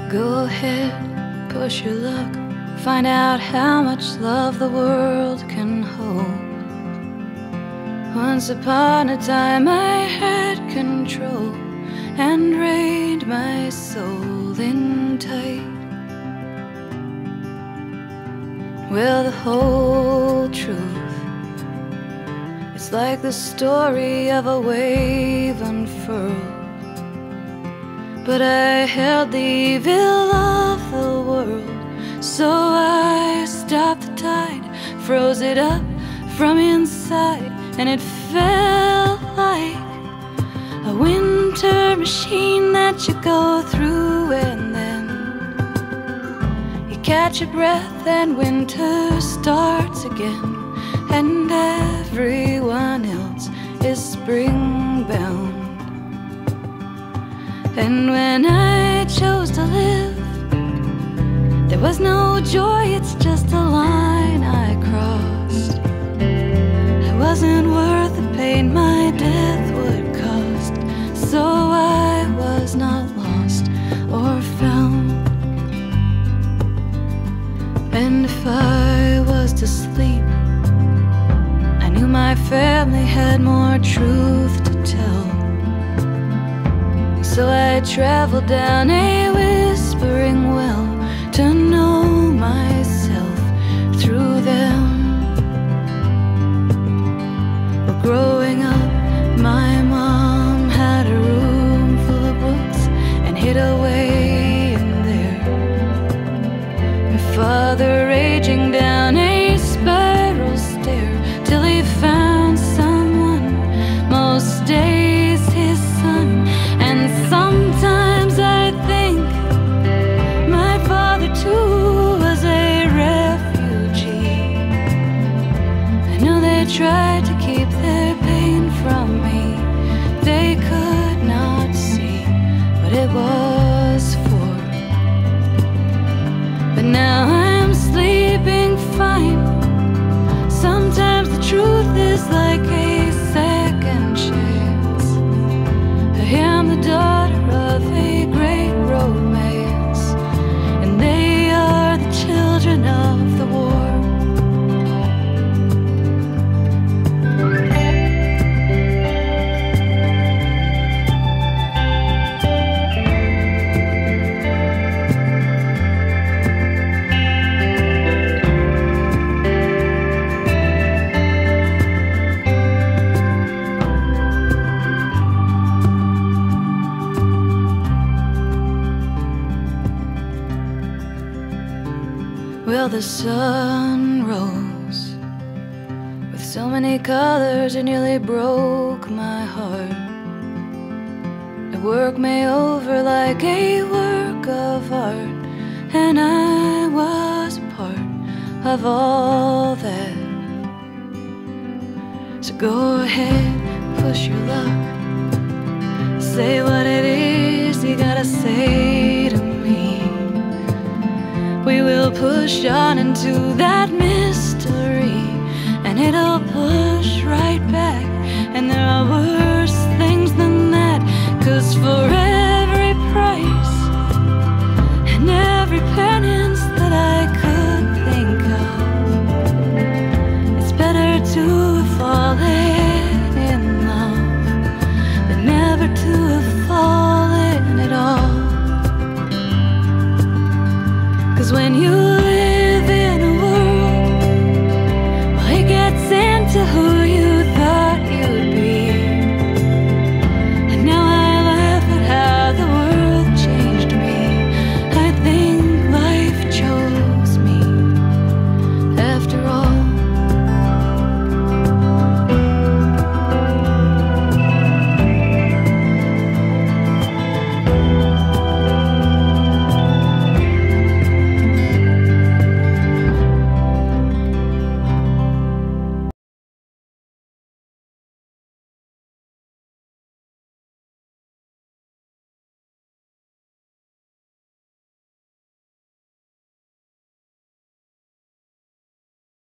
Go ahead, push your luck, find out how much love the world can hold. Once upon a time I had control and reined my soul in tight. Well, the whole truth, it's like the story of a wave unfurled. But I held the evil of the world, so I stopped the tide, froze it up from inside, and it felt like a winter machine that you go through, and then you catch your breath and winter starts again, and everyone else is spring-bound. And when I chose to live, there was no joy, it's just a line I crossed. I wasn't worth the pain my death would cost, so I was not lost or found. And if I was to sleep, I knew my family had more truth to tell. So I traveled down a whispering well to know myself through them. Well, growing up, my mom had a room full of books and hid away in there. My father raging down a spiral stair till he found someone, most days his son. And sometimes I think my father too was a refugee. I know they tried to keep their pain from me, they could not see what it was for. But now I'm sleeping fine. Sometimes the truth is like a second chance. I am the daughter of a great romance, and they are the children of the war. Well, the sun rose with so many colors it nearly broke my heart. It worked me over like a work of art, and I was a part of all that. So go ahead, push your luck, say what it is you gotta say to me. We will push on into that mystery, and it'll push right back, and there